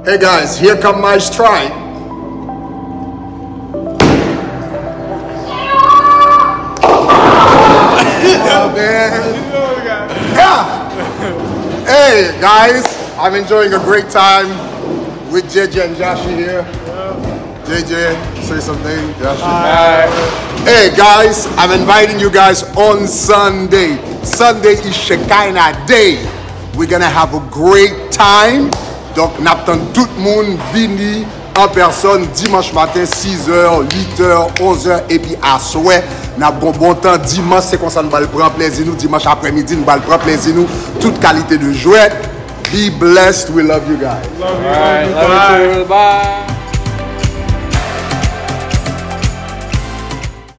Hey guys, here come my strike. Oh man. Yeah. Hey guys, I'm enjoying a great time with JJ and Joshi here. JJ, say something. Joshi. Hey guys, I'm inviting you guys on Sunday. Sunday is Shekinah Day. We're gonna have a great time. Donc, n'attend tout le monde vini en personne dimanche matin 6h, 8h, 11h et puis à souhait. N'a bon temps dimanche, c'est comme ça nous va le prendre plaisir nous. Dimanche après-midi, nous va le prendre plaisir nous. Toute qualité de jouet. Be blessed. We love you guys. Love you. Bye. Bye.